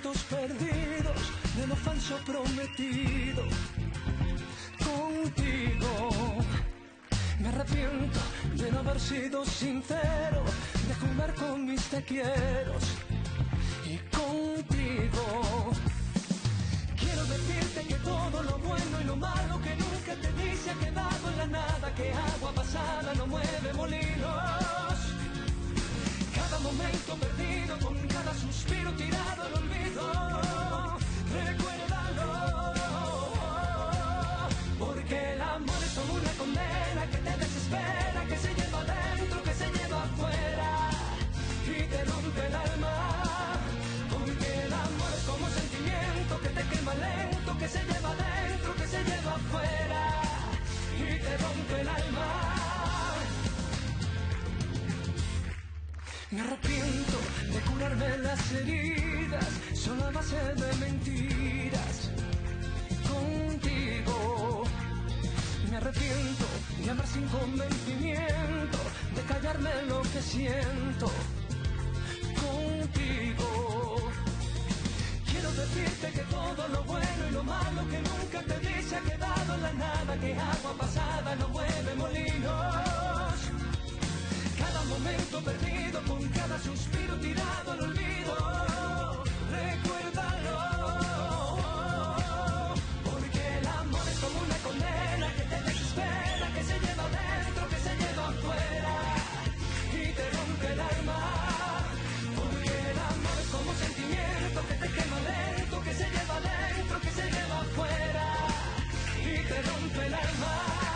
momentos perdidos de lo falso prometido contigo. Me arrepiento de no haber sido sincero, de jugar con mis te quieros y contigo. Quiero decirte que todo lo bueno y lo malo que nunca te di se ha quedado en la nada, que agua pasada no mueve molinos. Cada momento perdido, con cada suspiro tirado al olvido, recuérdalo, porque el amor es como una condena que te desespera, que se lleva adentro, que se lleva afuera y te rompe el alma. Porque el amor es como sentimiento que te quema lento, que se lleva adentro, que se lleva afuera y te rompe el alma. Me arrepiento de curarme las heridas solo a base de mentiras contigo. Me arrepiento de amar sin convencimiento, de callarme lo que siento contigo. Quiero decirte que todo lo bueno y lo malo que nunca te di se ha quedado en la nada, que agua pasada no mueve molinos. Cada momento perdido, con cada suspiro tirado al olvido, recuérdalo, porque el amor es como una condena que te desespera, que se lleva adentro, que se lleva afuera y te rompe el alma. Porque el amor es como sentimiento que te quema lento, que se lleva adentro, que se lleva afuera y te rompe el alma.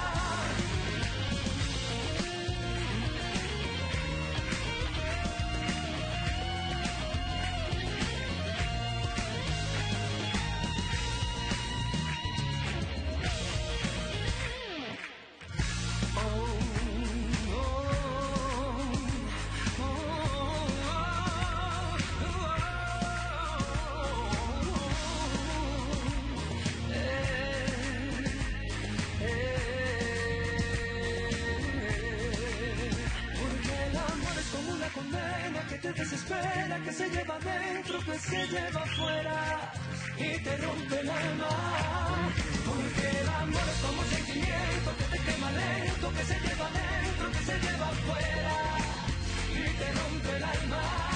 Condena que te desespera, que se lleva adentro, que se lleva afuera y te rompe el alma. Porque el amor es como sentimiento que te quema lento, que se lleva adentro, que se lleva afuera y te rompe el alma.